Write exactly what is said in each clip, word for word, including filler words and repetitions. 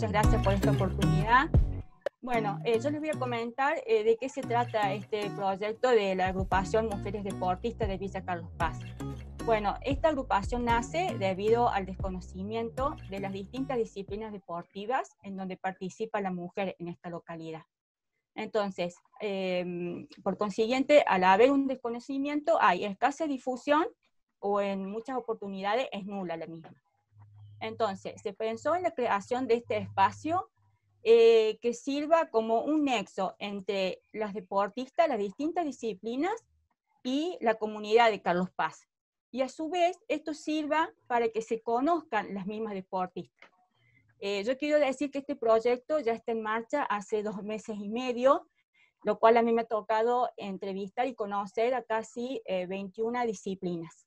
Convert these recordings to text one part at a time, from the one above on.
muchas gracias por esta oportunidad. Bueno, eh, yo les voy a comentar eh, de qué se trata este proyecto de la agrupación Mujeres Deportistas de Villa Carlos Paz. Bueno, esta agrupación nace debido al desconocimiento de las distintas disciplinas deportivas en donde participa la mujer en esta localidad. Entonces, eh, por consiguiente, al haber un desconocimiento, hay escasa difusión o en muchas oportunidades es nula la misma. Entonces, se pensó en la creación de este espacio eh, que sirva como un nexo entre las deportistas, las distintas disciplinas y la comunidad de Carlos Paz. Y a su vez, esto sirva para que se conozcan las mismas deportistas. Eh, yo quiero decir que este proyecto ya está en marcha hace dos meses y medio, lo cual a mí me ha tocado entrevistar y conocer a casi eh, veintiuna disciplinas.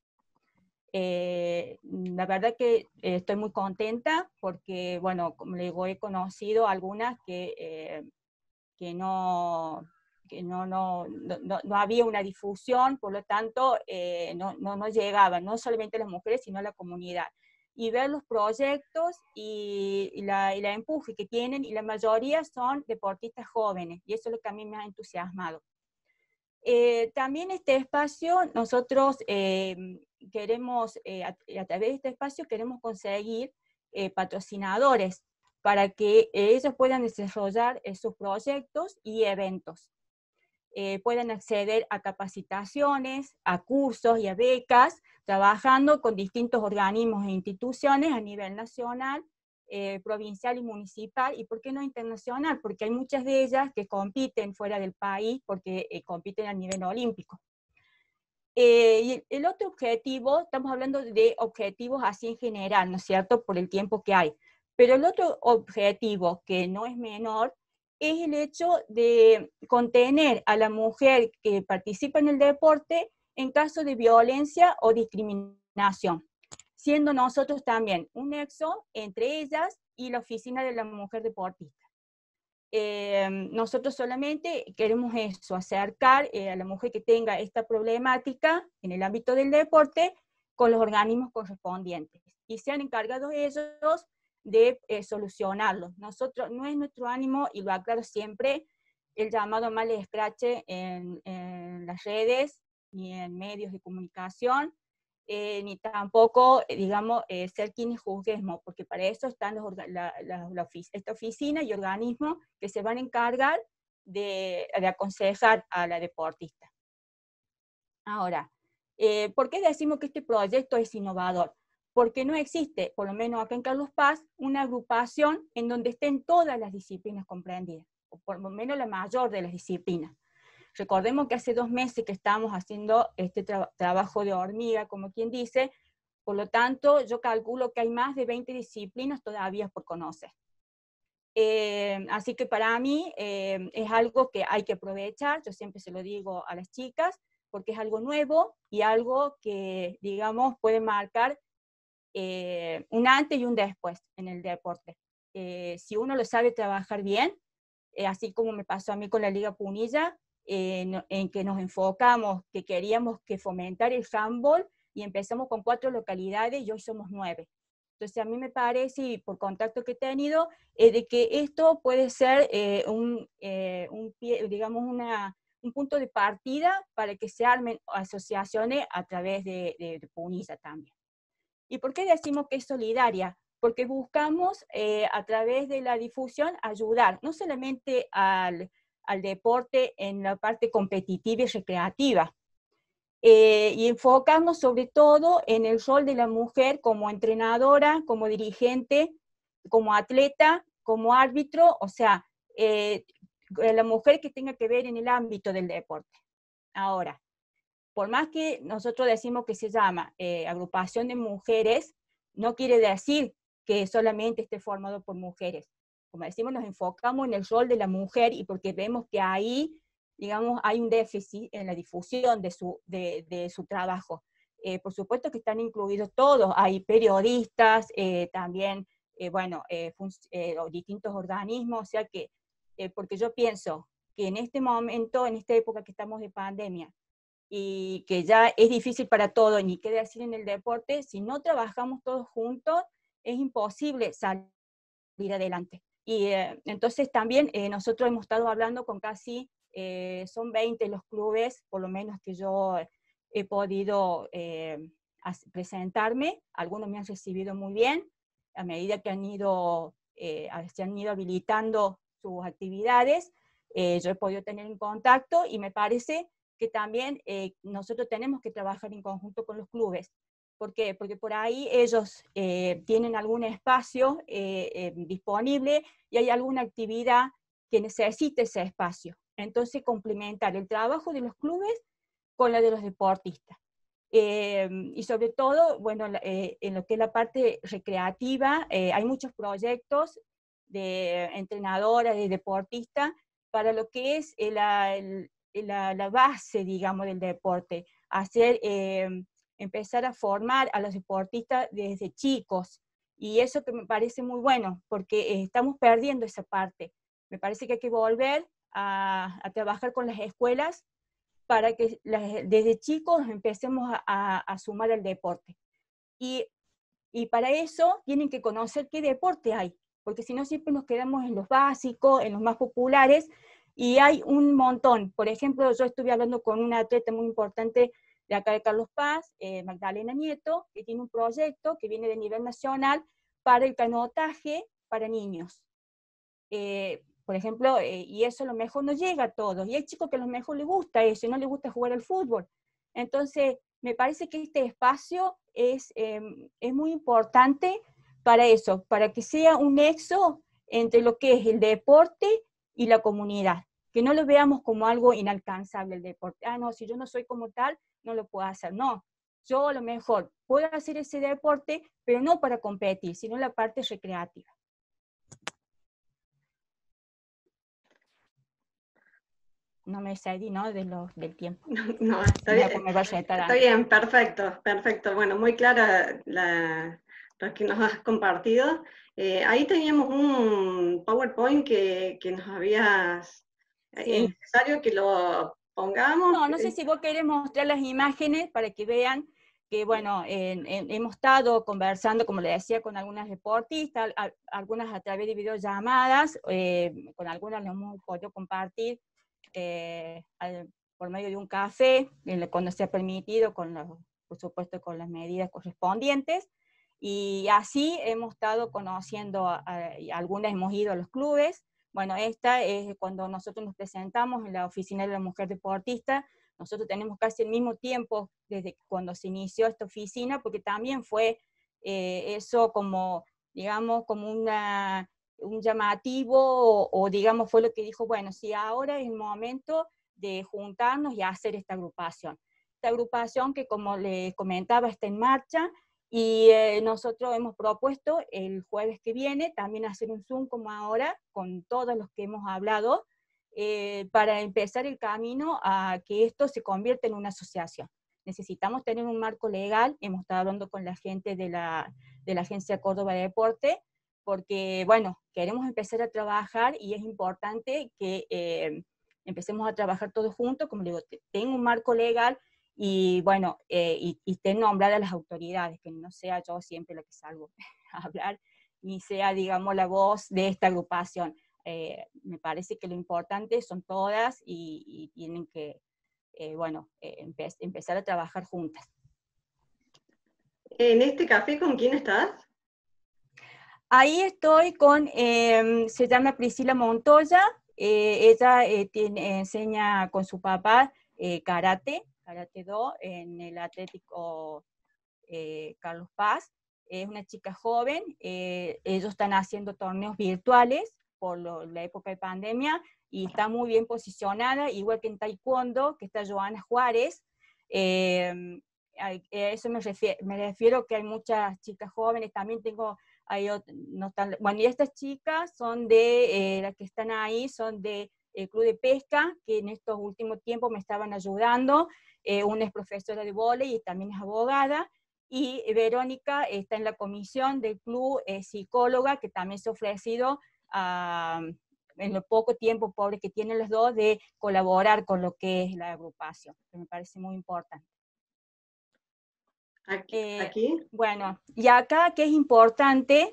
Eh, la verdad que eh, estoy muy contenta porque, bueno, como le digo, he conocido algunas que, eh, que, no, que no, no, no, no había una difusión, por lo tanto eh, no, no, no llegaban, no solamente las mujeres, sino la comunidad. Y ver los proyectos y, y, la, y la empuje que tienen, y la mayoría son deportistas jóvenes, y eso es lo que a mí me ha entusiasmado. Eh, también este espacio, nosotros eh, queremos, eh, a, a través de este espacio, queremos conseguir eh, patrocinadores para que eh, ellos puedan desarrollar eh, sus proyectos y eventos. Eh, puedan acceder a capacitaciones, a cursos y a becas, trabajando con distintos organismos e instituciones a nivel nacional, Eh, provincial y municipal, y por qué no internacional, porque hay muchas de ellas que compiten fuera del país, porque eh, compiten a nivel olímpico. Eh, y el otro objetivo, estamos hablando de objetivos así en general, ¿no es cierto?, por el tiempo que hay, pero el otro objetivo, que no es menor, es el hecho de contener a la mujer que participa en el deporte en caso de violencia o discriminación, siendo nosotros también un nexo entre ellas y la oficina de la mujer deportista. Eh, nosotros solamente queremos eso, acercar eh, a la mujer que tenga esta problemática en el ámbito del deporte con los organismos correspondientes, y sean encargados ellos de eh, solucionarlo. Nosotros, no es nuestro ánimo, y lo aclaro siempre, el llamado mal escrache en, en las redes, ni en medios de comunicación, Eh, ni tampoco, digamos, eh, ser quienes juzguemos, porque para eso están los, la, la, la ofic esta oficina y organismos que se van a encargar de, de aconsejar a la deportista. Ahora, eh, ¿por qué decimos que este proyecto es innovador? Porque no existe, por lo menos acá en Carlos Paz, una agrupación en donde estén todas las disciplinas comprendidas, o por lo menos la mayor de las disciplinas. Recordemos que hace dos meses que estamos haciendo este tra trabajo de hormiga, como quien dice, por lo tanto, yo calculo que hay más de veinte disciplinas todavía por conocer. Eh, así que para mí eh, es algo que hay que aprovechar, yo siempre se lo digo a las chicas, porque es algo nuevo y algo que, digamos, puede marcar eh, un antes y un después en el deporte. Eh, si uno lo sabe trabajar bien, eh, así como me pasó a mí con la Liga Punilla, eh, no, en que nos enfocamos, que queríamos que fomentar el handball, y empezamos con cuatro localidades y hoy somos nueve. Entonces a mí me parece, y por contacto que he tenido, eh, de que esto puede ser eh, un, eh, un pie, digamos, una, un punto de partida para que se armen asociaciones a través de, de, de Punilla también. ¿Y por qué decimos que es solidaria? Porque buscamos eh, a través de la difusión ayudar no solamente al, al deporte en la parte competitiva y recreativa, eh, y enfocarnos sobre todo en el rol de la mujer como entrenadora, como dirigente, como atleta, como árbitro, o sea, eh, la mujer que tenga que ver en el ámbito del deporte. Ahora, por más que nosotros decimos que se llama eh, agrupación de mujeres, no quiere decir que solamente esté formado por mujeres. Como decimos, nos enfocamos en el rol de la mujer, y porque vemos que ahí, digamos, hay un déficit en la difusión de su, de, de su trabajo. Eh, por supuesto que están incluidos todos, hay periodistas, eh, también, eh, bueno, eh, eh, distintos organismos, o sea que, eh, porque yo pienso que en este momento, en esta época que estamos de pandemia, y que ya es difícil para todos, ni qué decir en el deporte, si no trabajamos todos juntos, es imposible salir adelante. Y eh, entonces también eh, nosotros hemos estado hablando con casi, eh, son veinte los clubes, por lo menos que yo he podido eh, presentarme, algunos me han recibido muy bien, a medida que han ido, eh, se han ido habilitando sus actividades, eh, yo he podido tener en contacto y me parece que también eh, nosotros tenemos que trabajar en conjunto con los clubes. ¿Por qué? Porque por ahí ellos eh, tienen algún espacio eh, eh, disponible y hay alguna actividad que necesite ese espacio. Entonces, complementar el trabajo de los clubes con la de los deportistas. Eh, y sobre todo, bueno, eh, en lo que es la parte recreativa, eh, hay muchos proyectos de entrenadoras, de deportistas, para lo que es la, la, la base, digamos, del deporte. Hacer, eh, empezar a formar a los deportistas desde chicos. Y eso que me parece muy bueno, porque eh, estamos perdiendo esa parte. Me parece que hay que volver a, a trabajar con las escuelas para que las, desde chicos empecemos a, a, a sumar el deporte. Y, y para eso tienen que conocer qué deporte hay, porque si no siempre nos quedamos en los básicos, en los más populares, y hay un montón. Por ejemplo, yo estuve hablando con una atleta muy importante de acá de Carlos Paz, eh, Magdalena Nieto, que tiene un proyecto que viene de nivel nacional para el canotaje para niños. Eh, por ejemplo, eh, y eso a lo mejor no llega a todos, y hay chicos que a lo mejor les gusta eso, y no les gusta jugar al fútbol. Entonces, me parece que este espacio es, eh, es muy importante para eso, para que sea un nexo entre lo que es el deporte y la comunidad, que no lo veamos como algo inalcanzable el deporte. Ah, no, si yo no soy como tal, no lo puedo hacer. No, yo a lo mejor puedo hacer ese deporte, pero no para competir, sino la parte recreativa. No me salí, ¿no? De lo, del tiempo. No, está bien, me vaya a estar está antes. bien, perfecto, perfecto. Bueno, muy clara la, lo que nos has compartido. Eh, ahí teníamos un PowerPoint que, que nos habías... ¿Es Sí. necesario que lo pongamos? No, no sé si vos querés mostrar las imágenes para que vean que, bueno, en, en, hemos estado conversando, como le decía, con algunas deportistas, a, algunas a través de videollamadas, eh, con algunas lo hemos podido compartir eh, al, por medio de un café, cuando se ha permitido, con los, por supuesto con las medidas correspondientes, y así hemos estado conociendo, a, a, algunas hemos ido a los clubes. Bueno, esta es cuando nosotros nos presentamos en la oficina de la mujer deportista. Nosotros tenemos casi el mismo tiempo desde cuando se inició esta oficina, porque también fue eh, eso como, digamos, como una, un llamativo, o, o digamos fue lo que dijo, bueno, sí, ahora es el momento de juntarnos y hacer esta agrupación. Esta agrupación que, como le comentaba, está en marcha, y eh, nosotros hemos propuesto el jueves que viene también hacer un Zoom como ahora, con todos los que hemos hablado, eh, para empezar el camino a que esto se convierta en una asociación. Necesitamos tener un marco legal, hemos estado hablando con la gente de la, de la Agencia Córdoba de Deporte, porque, bueno, queremos empezar a trabajar y es importante que eh, empecemos a trabajar todos juntos, como le digo, tengo un marco legal, y bueno, eh, y, y estén nombradas las autoridades, que no sea yo siempre la que salgo a hablar, ni sea, digamos, la voz de esta agrupación. Eh, me parece que lo importante son todas y, y tienen que, eh, bueno, eh, empe empezar a trabajar juntas. ¿En este café con quién estás? Ahí estoy con, eh, se llama Priscila Montoya, eh, ella eh, tiene, enseña con su papá eh, karate, karate do, en el Atlético eh, Carlos Paz. Es una chica joven, eh, ellos están haciendo torneos virtuales por lo, la época de pandemia, y está muy bien posicionada, igual que en taekwondo, que está Joana Juárez. Eh, a eso me refiero, me refiero que hay muchas chicas jóvenes, también tengo, hay, no están, bueno, y estas chicas son de, eh, las que están ahí, son de el Club de Pesca, que en estos últimos tiempos me estaban ayudando. Eh, una es profesora de vóley y también es abogada, y Verónica está en la comisión del club, eh, psicóloga, que también se ha ofrecido uh, en lo poco tiempo pobre que tienen los dos de colaborar con lo que es la agrupación, que me parece muy importante. Aquí. Eh, aquí. bueno, y acá que es importante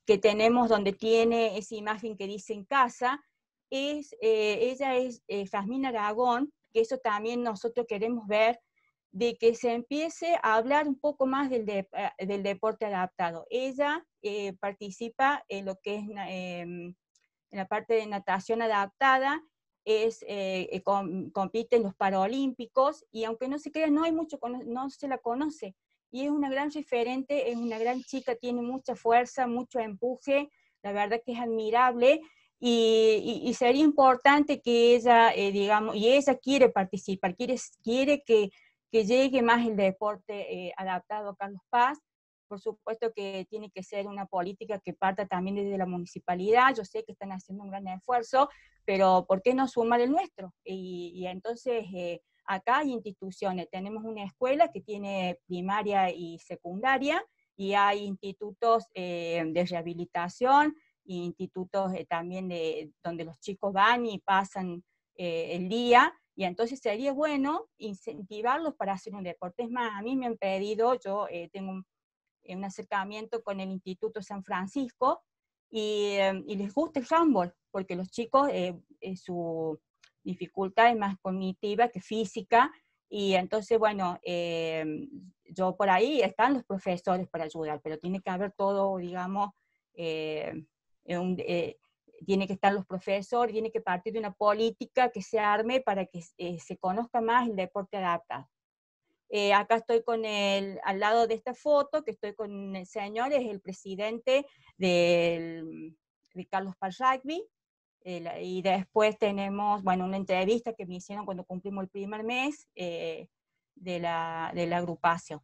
que tenemos donde tiene esa imagen que dice en casa, es, eh, ella es eh, Jazmín Aragón, que eso también nosotros queremos ver, de que se empiece a hablar un poco más del, de, del deporte adaptado. Ella eh, participa en lo que es eh, en la parte de natación adaptada, es, eh, com, compite en los Paralímpicos, y aunque no se crea, no, hay mucho, no se la conoce, y es una gran referente, es una gran chica, tiene mucha fuerza, mucho empuje, la verdad que es admirable, y, y, y sería importante que ella, eh, digamos, y ella quiere participar, quiere, quiere que que llegue más el deporte eh, adaptado a Carlos Paz. Por supuesto que tiene que ser una política que parta también desde la municipalidad. Yo sé que están haciendo un gran esfuerzo, pero ¿por qué no sumar el nuestro? Y, y entonces eh, acá hay instituciones. Tenemos una escuela que tiene primaria y secundaria, y hay institutos eh, de rehabilitación, e institutos eh, también de, donde los chicos van y pasan eh, el día. Y entonces sería bueno incentivarlos para hacer un deporte. Es más, a mí me han pedido, yo eh, tengo un, un acercamiento con el Instituto San Francisco, y, eh, y les gusta el handball, porque los chicos, eh, eh, su dificultad es más cognitiva que física, y entonces, bueno, eh, yo por ahí están los profesores para ayudar, pero tiene que haber todo, digamos, eh, un, eh, tiene que estar los profesores, tiene que partir de una política que se arme para que eh, se conozca más el deporte adaptado. Eh, acá estoy con el, al lado de esta foto, que estoy con el señor, es el presidente del, de Carlos Paz Rugby, eh, y después tenemos, bueno, una entrevista que me hicieron cuando cumplimos el primer mes eh, de, la, de la agrupación.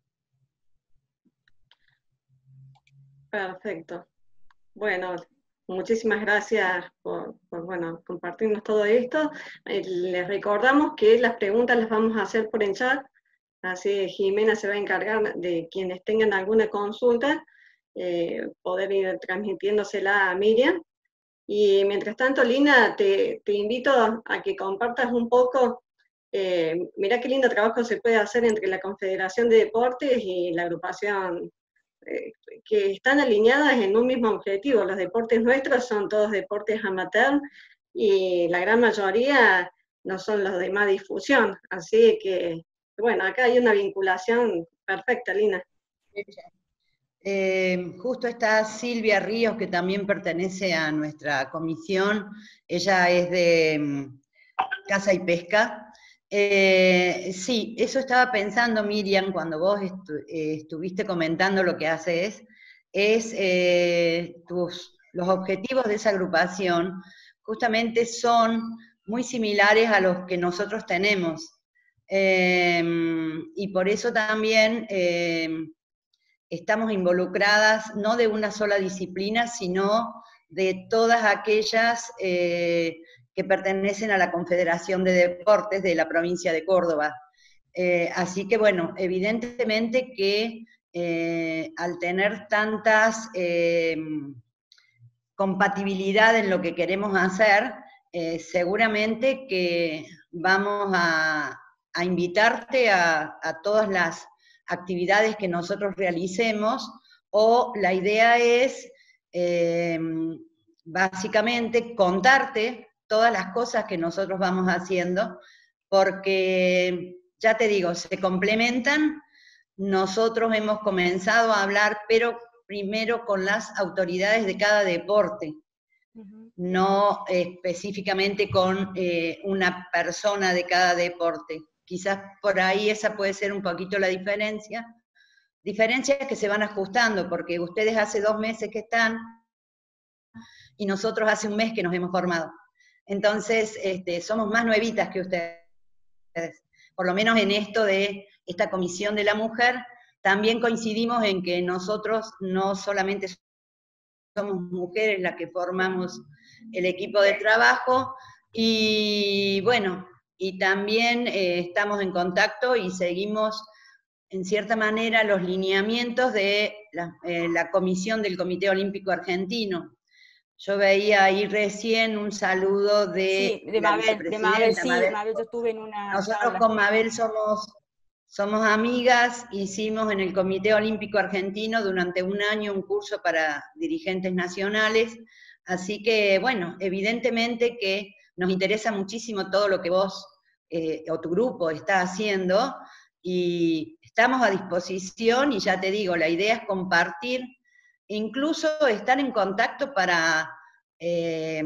Perfecto. Bueno, muchísimas gracias por, por bueno, compartirnos todo esto. Eh, les recordamos que las preguntas las vamos a hacer por el chat, así Jimena se va a encargar de quienes tengan alguna consulta, eh, poder ir transmitiéndosela a Miriam. Y mientras tanto, Lina, te, te invito a que compartas un poco, eh, mirá qué lindo trabajo se puede hacer entre la Confederación de Deportes y la agrupación, eh, que están alineadas en un mismo objetivo. Los deportes nuestros son todos deportes amateur, y la gran mayoría no son los de más difusión, así que, bueno, acá hay una vinculación perfecta, Lina. Eh, justo está Silvia Ríos, que también pertenece a nuestra comisión. Ella es de um, Caza y Pesca. Eh, sí, eso estaba pensando, Miriam, cuando vos estu eh, estuviste comentando lo que haces, es eh, tus, los objetivos de esa agrupación justamente son muy similares a los que nosotros tenemos. Eh, y por eso también eh, estamos involucradas no de una sola disciplina, sino de todas aquellas eh, que pertenecen a la Confederación de Deportes de la provincia de Córdoba. Eh, así que bueno, evidentemente que eh, al tener tantas eh, compatibilidad en lo que queremos hacer, eh, seguramente que vamos a, a invitarte a, a todas las actividades que nosotros realicemos, o la idea es eh, básicamente contarte todas las cosas que nosotros vamos haciendo, porque ya te digo, se complementan. Nosotros hemos comenzado a hablar, pero primero con las autoridades de cada deporte, uh-huh. no específicamente con eh, una persona de cada deporte. Quizás por ahí esa puede ser un poquito la diferencia. Diferencias que se van ajustando, porque ustedes hace dos meses que están y nosotros hace un mes que nos hemos formado. Entonces, este, somos más nuevitas que ustedes. Por lo menos en esto de esta Comisión de la Mujer, también coincidimos en que nosotros no solamente somos mujeres las que formamos el equipo de trabajo, y bueno, y también eh, estamos en contacto y seguimos en cierta manera los lineamientos de la, eh, la comisión del Comité Olímpico Argentino. Yo veía ahí recién un saludo de, sí, de la Mabel, de Mabel, sí, Mabel. Mabel, yo estuve en una Nosotros charla. con Mabel somos, somos amigas, hicimos en el Comité Olímpico Argentino durante un año un curso para dirigentes nacionales, así que, bueno, evidentemente que nos interesa muchísimo todo lo que vos eh, o tu grupo está haciendo, y estamos a disposición, y ya te digo, la idea es compartir, incluso estar en contacto para, eh,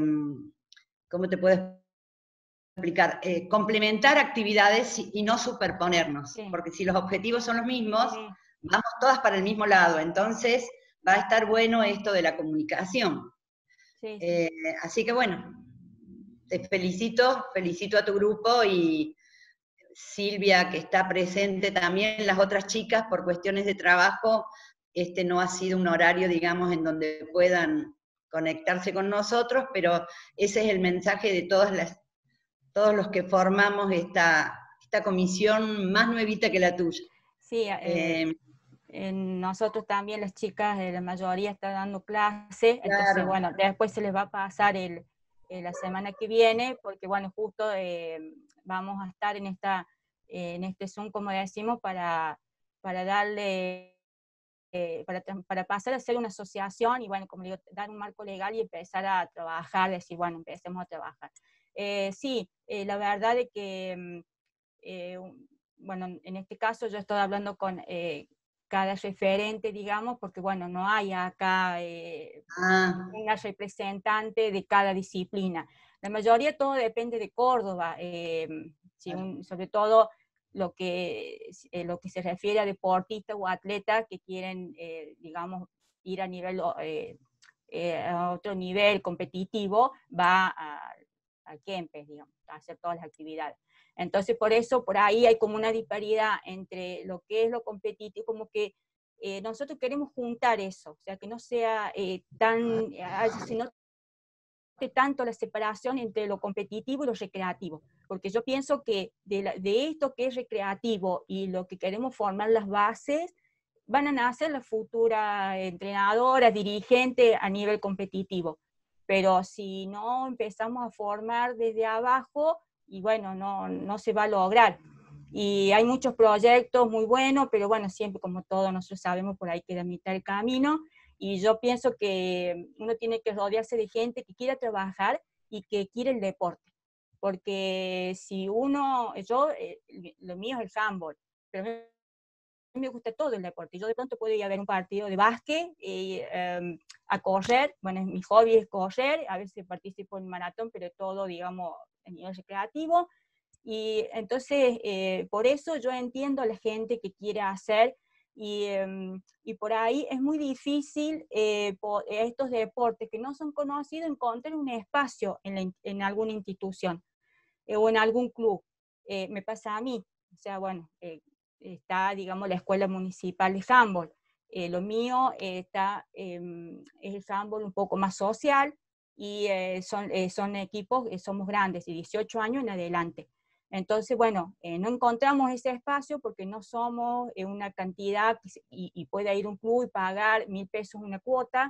¿cómo te puedes explicar? Eh, complementar actividades y, y no superponernos, Sí. porque si los objetivos son los mismos, Sí. vamos todas para el mismo lado, entonces va a estar bueno esto de la comunicación. Sí, sí. Eh, así que bueno, te felicito, felicito a tu grupo, y Silvia, que está presente también, las otras chicas, por cuestiones de trabajo, este no ha sido un horario, digamos, en donde puedan conectarse con nosotros, pero ese es el mensaje de todas las, todos los que formamos esta, esta comisión más nuevita que la tuya. Sí, eh, Eh, eh, nosotros también, las chicas, eh, la mayoría está dando clase, entonces, claro. bueno, después se les va a pasar el, eh, la semana que viene, porque, bueno, justo eh, vamos a estar en, esta, eh, en este Zoom, como decimos, para, para darle, eh, para, para pasar a ser una asociación y, bueno, como digo, dar un marco legal y empezar a trabajar, decir, bueno, empecemos a trabajar. Eh, sí, eh, la verdad es que, eh, bueno, en este caso yo estoy hablando con eh, cada referente, digamos, porque, bueno, no hay acá eh, Ah, una representante de cada disciplina. La mayoría todo depende de Córdoba, eh, si un, sobre todo lo que, eh, lo que se refiere a deportistas o atletas que quieren, eh, digamos, ir a nivel, eh, eh, a otro nivel competitivo, va a, a Kempes, digamos, a hacer todas las actividades. Entonces, por eso, por ahí hay como una disparidad entre lo que es lo competitivo, como que eh, nosotros queremos juntar eso, o sea, que no sea eh, tan, eh, sino que tanto la separación entre lo competitivo y lo recreativo, porque yo pienso que de, la, de esto que es recreativo y lo que queremos formar las bases, van a nacer las futuras entrenadoras, dirigentes a nivel competitivo. Pero si no empezamos a formar desde abajo, y bueno, no, no se va a lograr. Y hay muchos proyectos muy buenos, pero bueno, siempre como todos nosotros sabemos, por ahí queda mitad del camino, y yo pienso que uno tiene que rodearse de gente que quiera trabajar y que quiere el deporte. Porque si uno, yo, eh, lo mío es el handball, pero a mí me gusta todo el deporte. Yo de pronto puedo ir a ver un partido de básquet, y, um, a correr, bueno, mi hobby es correr, a veces participo en maratón, pero todo, digamos, a nivel recreativo. Y entonces, eh, por eso yo entiendo a la gente que quiere hacer, y, um, y por ahí es muy difícil eh, por estos deportes que no son conocidos encontrar un espacio en, la, en alguna institución eh, o en algún club. Eh, me pasa a mí, o sea, bueno, eh, está, digamos, la Escuela Municipal de Handball. Eh, lo mío eh, está, eh, es el handball un poco más social, y eh, son, eh, son equipos, eh, somos grandes, de dieciocho años en adelante. Entonces, bueno, eh, no encontramos ese espacio porque no somos eh, una cantidad que se, y, y puede ir un club y pagar mil pesos una cuota,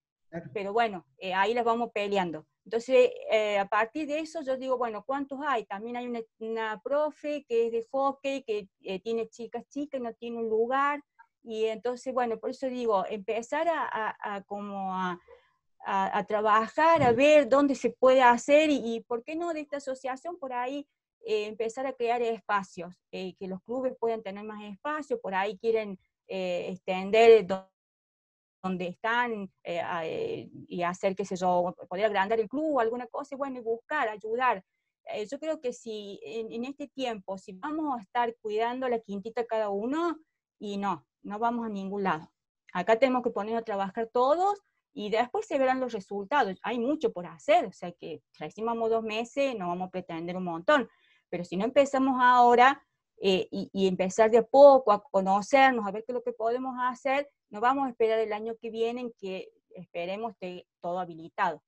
pero bueno, eh, ahí las vamos peleando. Entonces, eh, a partir de eso yo digo, bueno, ¿cuántos hay? También hay una, una profe que es de hockey, que eh, tiene chicas chicas, no tiene un lugar, y entonces, bueno, por eso digo, empezar a, a, a como a, a, a trabajar, a ver dónde se puede hacer, y, y por qué no de esta asociación por ahí eh, empezar a crear espacios, eh, que los clubes puedan tener más espacio, por ahí quieren eh, extender donde están eh, eh, y hacer, qué sé yo, poder agrandar el club o alguna cosa, y bueno, y buscar, ayudar. Eh, yo creo que si en, en este tiempo, si vamos a estar cuidando la quintita cada uno, y no, no vamos a ningún lado. Acá tenemos que ponernos a trabajar todos, y después se verán los resultados. Hay mucho por hacer, o sea que recién vamos dos meses, no vamos a pretender un montón, pero si no empezamos ahora eh, y, y empezar de a poco a conocernos, a ver qué es lo que podemos hacer, no vamos a esperar el año que viene en que esperemos esté todo habilitado.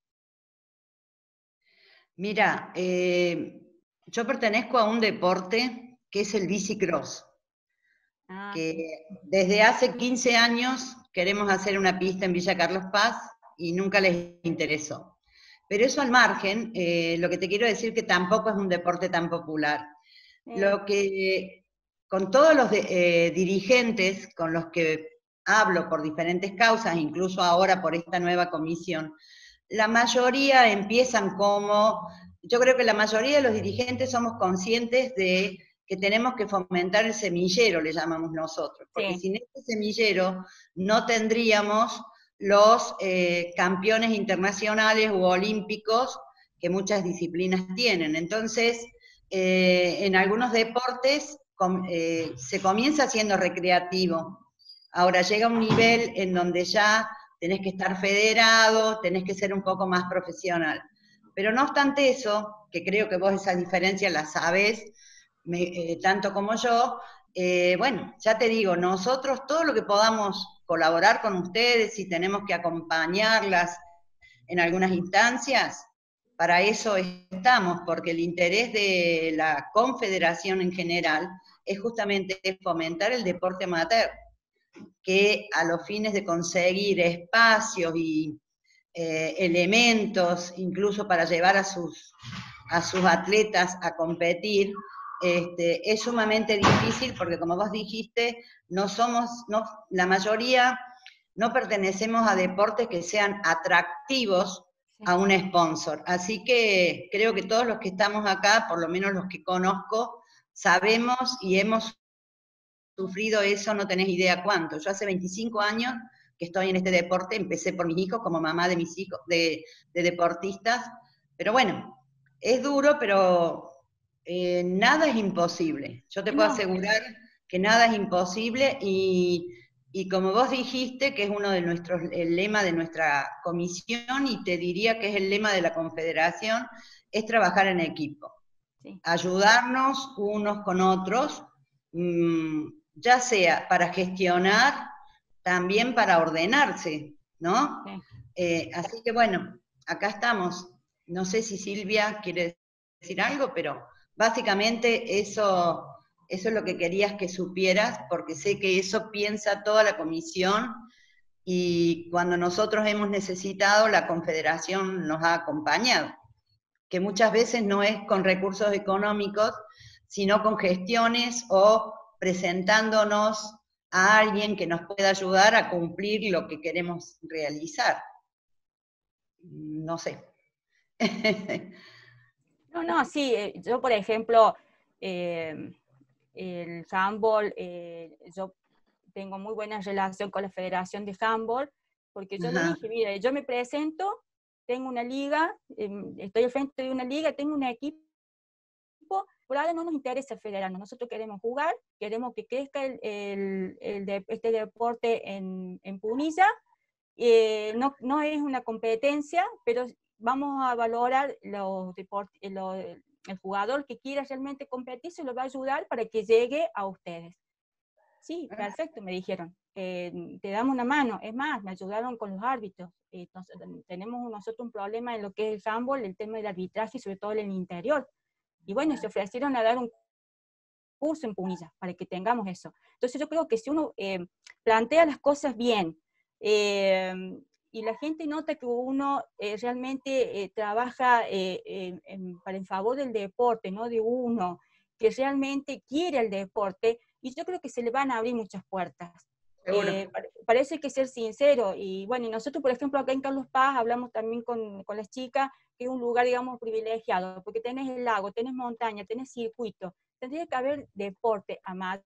mira, eh, yo pertenezco a un deporte que es el bicicross, Ah, que sí. desde hace quince años queremos hacer una pista en Villa Carlos Paz y nunca les interesó. Pero eso al margen, eh, lo que te quiero decir que tampoco es un deporte tan popular. Eh, Lo que con todos los de, eh, dirigentes con los que hablo por diferentes causas, incluso ahora por esta nueva comisión, la mayoría empiezan como, yo creo que la mayoría de los dirigentes somos conscientes de que tenemos que fomentar el semillero, le llamamos nosotros, porque sí. Sin este semillero no tendríamos los eh, campeones internacionales u olímpicos que muchas disciplinas tienen. Entonces, eh, en algunos deportes com, eh, se comienza siendo recreativo. Ahora llega un nivel en donde ya tenés que estar federado, tenés que ser un poco más profesional. Pero no obstante eso, que creo que vos esa diferencia la sabés, me, eh, tanto como yo, eh, bueno, ya te digo, nosotros todo lo que podamos colaborar con ustedes, si tenemos que acompañarlas en algunas instancias, para eso estamos, porque el interés de la confederación en general es justamente fomentar el deporte amateur, que a los fines de conseguir espacios y eh, elementos, incluso para llevar a sus, a sus atletas a competir, este, es sumamente difícil porque, como vos dijiste, no somos, no, la mayoría no pertenecemos a deportes que sean atractivos a un sponsor. Así que creo que todos los que estamos acá, por lo menos los que conozco, sabemos y hemos sufrido eso, no tenés idea cuánto. Yo hace veinticinco años que estoy en este deporte, empecé por mis hijos, como mamá de mis hijos, de, de deportistas, pero bueno, es duro, pero eh, nada es imposible. Yo te puedo no. asegurar que nada es imposible, y, y como vos dijiste, que es uno de nuestros, el lema de nuestra comisión, y te diría que es el lema de la Confederación, es trabajar en equipo. Sí. Ayudarnos unos con otros, mmm, ya sea para gestionar, también para ordenarse, ¿no? Sí. Eh, así que bueno, acá estamos. No sé si Silvia quiere decir algo, pero básicamente eso, eso es lo que querías que supieras, porque sé que eso piensa toda la comisión, y cuando nosotros hemos necesitado, la Confederación nos ha acompañado, que muchas veces no es con recursos económicos, sino con gestiones o presentándonos a alguien que nos pueda ayudar a cumplir lo que queremos realizar. No sé. No, no, sí, eh, yo por ejemplo, eh, el handball, eh, yo tengo muy buena relación con la Federación de Handball, porque yo Ajá. le dije, mira, yo me presento, tengo una liga, eh, estoy al frente de una liga, tengo un equipo, por ahora no nos interesa federarnos, nosotros queremos jugar, queremos que crezca el, el, el de, este deporte en, en Punilla, eh, no, no es una competencia, pero vamos a valorar los deportes, los, el jugador que quiera realmente competir se lo va a ayudar para que llegue a ustedes. Sí, perfecto, me dijeron, eh, te damos una mano. Es más, me ayudaron con los árbitros. Eh, entonces, tenemos nosotros un problema en lo que es el handball, el tema del arbitraje, sobre todo en el interior. Y bueno, se ofrecieron a dar un curso en Punilla para que tengamos eso. Entonces yo creo que si uno eh, plantea las cosas bien, eh, y la gente nota que uno eh, realmente eh, trabaja eh, en, en, para en favor del deporte, no de uno, que realmente quiere el deporte, y yo creo que se le van a abrir muchas puertas. Eh, parece que ser sincero, y bueno, y nosotros por ejemplo acá en Carlos Paz hablamos también con, con las chicas, que es un lugar digamos privilegiado, porque tenés el lago, tenés montaña, tenés circuito, tendría que haber deporte amateur,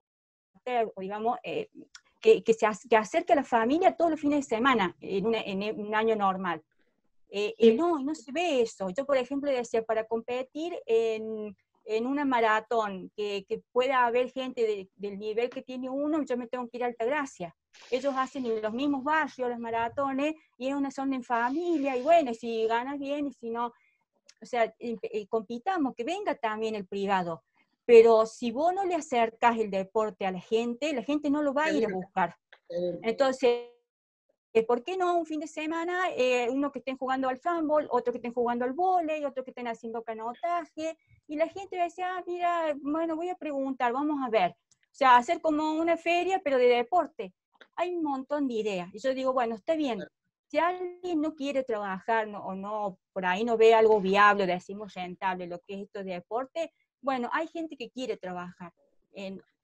o digamos, eh, que, que se que acerque a la familia todos los fines de semana, en, una, en un año normal. Eh, sí. Y no, no se ve eso. Yo por ejemplo decía, para competir en... en una maratón, que, que pueda haber gente de, del nivel que tiene uno, yo me tengo que ir a Altagracia. Ellos hacen en los mismos barrios las maratones, y es una zona en familia, y bueno, si ganas bien, y si no, o sea, eh, eh, compitamos, que venga también el privado. Pero si vos no le acercas el deporte a la gente, la gente no lo va a ir a buscar. Entonces, ¿por qué no un fin de semana, eh, uno que estén jugando al handball, otro que estén jugando al vóley, otro que estén haciendo canotaje? Y la gente decía, ah, mira, bueno, voy a preguntar, vamos a ver. O sea, hacer como una feria, pero de deporte. Hay un montón de ideas. Y yo digo, bueno, está bien. Si alguien no quiere trabajar, no, o no, por ahí no ve algo viable, decimos rentable, lo que es esto de deporte, bueno, hay gente que quiere trabajar. En,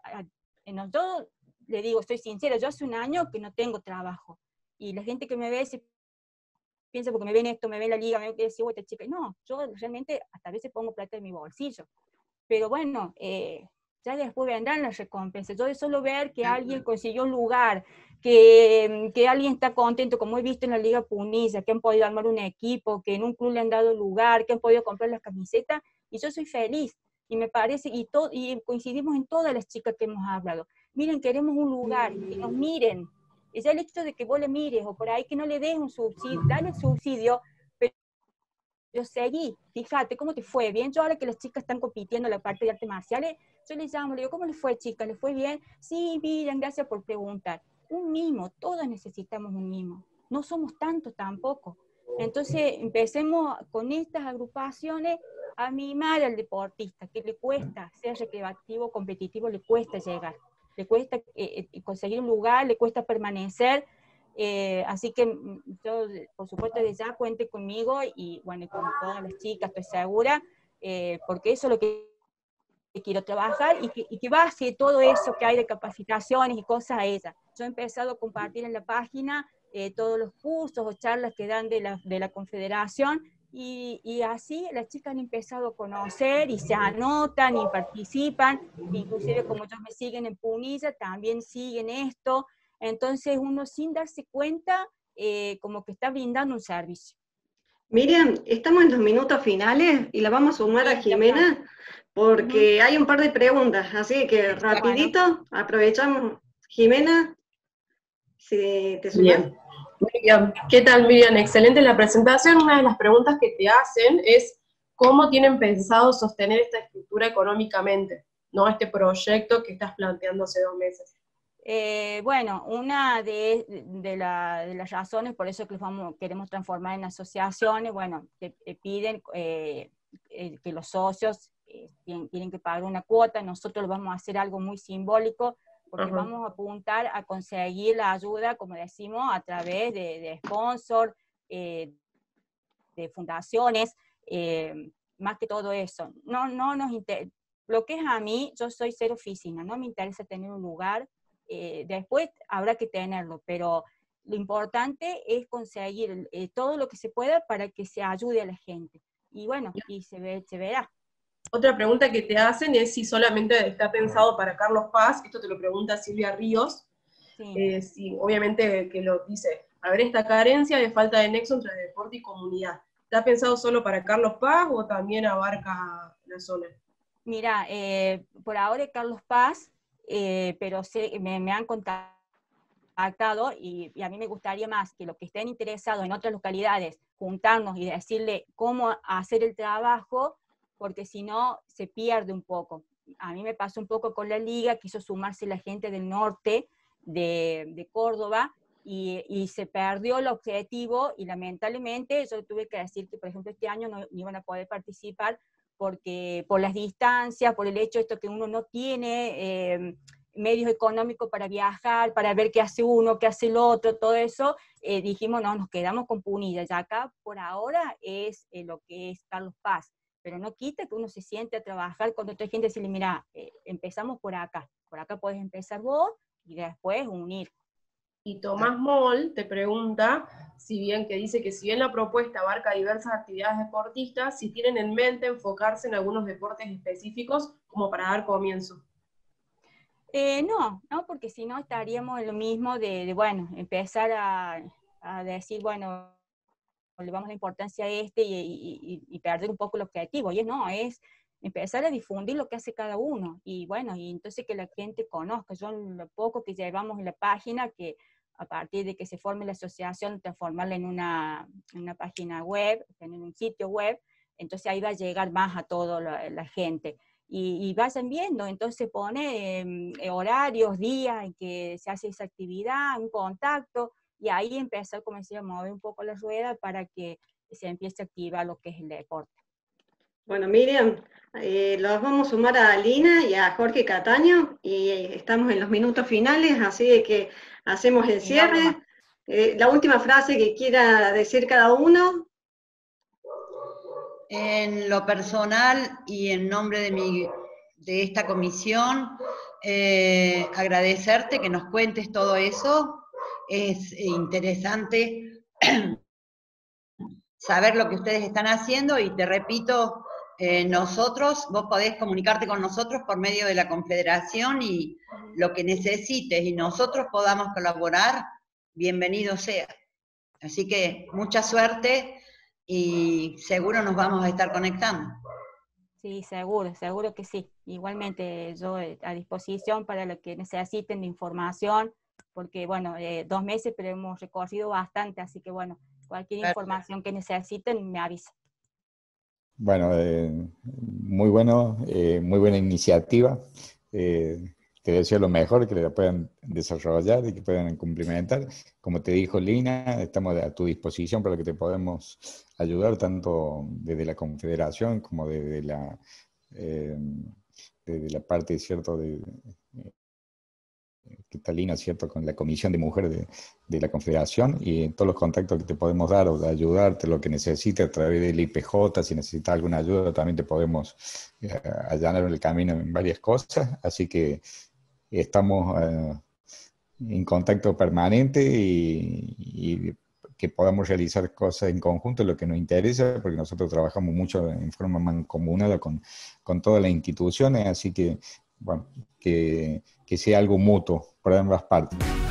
no, yo le digo, estoy sincera, yo hace un año que no tengo trabajo, y la gente que me ve se piensa porque me ven esto, me ven la liga, me ven que decir, esta chica, no, yo realmente hasta a veces pongo plata en mi bolsillo, pero bueno, eh, ya después vendrán las recompensas. Yo de solo ver que alguien consiguió un lugar, que, que alguien está contento, como he visto en la Liga Punilla, que han podido armar un equipo, que en un club le han dado lugar, que han podido comprar las camisetas, y yo soy feliz. Y me parece, y, to, y coincidimos en todas las chicas que hemos hablado. Miren, queremos un lugar, que nos miren. Es el hecho de que vos le mires, o por ahí que no le des un subsidio, dale el subsidio, pero seguí, fíjate cómo te fue bien. Yo ahora que las chicas están compitiendo en la parte de artes marciales, yo les llamo, le digo, ¿cómo les fue, chicas? ¿Les fue bien? Sí, miren, gracias por preguntar. Un mimo, todos necesitamos un mimo. No somos tantos tampoco. Entonces, empecemos con estas agrupaciones a mimar al deportista, que le cuesta, sea recreativo, competitivo, le cuesta llegar. Le cuesta eh, conseguir un lugar, le cuesta permanecer. Eh, así que yo, por supuesto, desde ya cuente conmigo y bueno, con todas las chicas, estoy segura, eh, porque eso es lo que quiero trabajar y que, y que baje todo eso que hay de capacitaciones y cosas a ella. Yo he empezado a compartir en la página eh, todos los cursos o charlas que dan de la, de la Confederación y, y así las chicas han empezado a conocer y se anotan y participan, inclusive como ellos me siguen en Punilla, también siguen esto. Entonces uno sin darse cuenta, eh, como que está brindando un servicio. Miriam, estamos en los minutos finales y la vamos a sumar a Jimena porque uh-huh. hay un par de preguntas, así que rapidito, bueno. aprovechamos. Jimena, si te sumas. Bien. Miriam, ¿qué tal, Miriam? Excelente la presentación. Una de las preguntas que te hacen es ¿cómo tienen pensado sostener esta estructura económicamente? ¿No? Este proyecto que estás planteando hace dos meses. Eh, bueno, una de, de, la, de las razones por eso que los vamos, queremos transformar en asociaciones, bueno, te, te piden eh, eh, que los socios eh, tienen, tienen que pagar una cuota, nosotros vamos a hacer algo muy simbólico, porque uh-huh. vamos a apuntar a conseguir la ayuda, como decimos, a través de, de sponsor, eh, de fundaciones, eh, más que todo eso. No, no nos inter- lo que es a mí, yo soy cero oficina, no me interesa tener un lugar. Eh, después habrá que tenerlo, pero lo importante es conseguir eh, todo lo que se pueda para que se ayude a la gente. Y bueno, y se, ve, se verá. Otra pregunta que te hacen es si solamente está pensado para Carlos Paz, esto te lo pregunta Silvia Ríos, sí. Eh, si, obviamente que lo dice, a ver esta carencia de falta de nexo entre deporte y comunidad, ¿está pensado solo para Carlos Paz o también abarca la zona? Mira, eh, por ahora Carlos Paz, Eh, pero sé, me, me han contactado y, y a mí me gustaría más que los que estén interesados en otras localidades juntarnos y decirle cómo hacer el trabajo, porque si no se pierde un poco. A mí me pasó un poco con la liga, quiso sumarse la gente del norte de, de Córdoba y, y se perdió el objetivo y lamentablemente yo tuve que decir que por ejemplo este año no, no iban a poder participar porque por las distancias, por el hecho de esto que uno no tiene eh, medios económicos para viajar, para ver qué hace uno, qué hace el otro, todo eso, eh, dijimos, no, nos quedamos con Punilla, ya acá por ahora es eh, lo que es Carlos Paz, pero no quita que uno se siente a trabajar con otra gente y decirle, mira, eh, empezamos por acá, por acá puedes empezar vos y después unir. Y Tomás Moll te pregunta, si bien que dice que si bien la propuesta abarca diversas actividades deportistas, si tienen en mente enfocarse en algunos deportes específicos como para dar comienzo. Eh, no, no, porque si no estaríamos en lo mismo de, de bueno, empezar a, a decir, bueno, le vamos la importancia a este y, y, y perder un poco el objetivo. Y no, es empezar a difundir lo que hace cada uno. Y bueno, y entonces que la gente conozca. Yo lo poco que llevamos en la página, que a partir de que se forme la asociación, transformarla en una, en una página web, en un sitio web, entonces ahí va a llegar más a toda la, la gente. Y, y vayan viendo, entonces pone eh, horarios, días en que se hace esa actividad, un contacto, y ahí empezar, como decía, a mover un poco la rueda para que se empiece a activar lo que es el deporte. Bueno, Miriam, eh, los vamos a sumar a Lina y a Jorge Cataño, y estamos en los minutos finales, así de que hacemos el cierre. Eh, la última frase que quiera decir cada uno. En lo personal y en nombre de, mi, de esta comisión, eh, agradecerte que nos cuentes todo eso. Es interesante saber lo que ustedes están haciendo y te repito, eh, nosotros, vos podés comunicarte con nosotros por medio de la Confederación y lo que necesites y nosotros podamos colaborar, bienvenido sea. Así que mucha suerte y seguro nos vamos a estar conectando. Sí, seguro, seguro que sí. Igualmente yo a disposición para lo que necesiten de información, porque bueno, eh, dos meses, pero hemos recorrido bastante, así que bueno, cualquier Perfecto. Información que necesiten me avisa. Bueno, eh, muy bueno, eh, muy buena iniciativa. Eh, te deseo lo mejor, que la puedan desarrollar y que puedan cumplimentar. Como te dijo Lina, estamos a tu disposición para que te podamos ayudar, tanto desde la Confederación como desde la, eh, desde la parte, ¿cierto?, de, que está Lina, ¿cierto?, con la Comisión de Mujeres de, de la Confederación, y en todos los contactos que te podemos dar o de ayudarte, lo que necesites a través del I P J, si necesitas alguna ayuda, también te podemos eh, allanar el camino en varias cosas, así que estamos eh, en contacto permanente y, y que podamos realizar cosas en conjunto, lo que nos interesa, porque nosotros trabajamos mucho en forma mancomunada con, con todas las instituciones, así que, bueno, que, que sea algo mutuo por ambas partes.